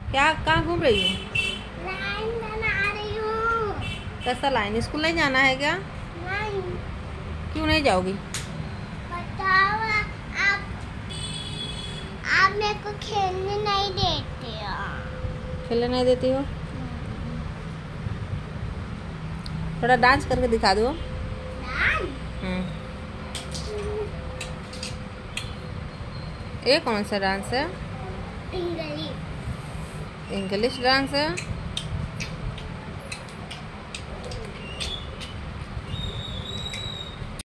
क्या कहाँ घूम रही हो? लाइन बना रही हूँ। कैसा लाइन? स्कूल नहीं जाना है क्या? नहीं। क्यों नहीं जाओगी? बताओ आप मेरे को खेलने नहीं देते हो। खेलने नहीं देती हो? थोड़ा डांस करके दिखा दो। ये कौन सा डांस है? इंग्लिश। इंग्लिश डांस है।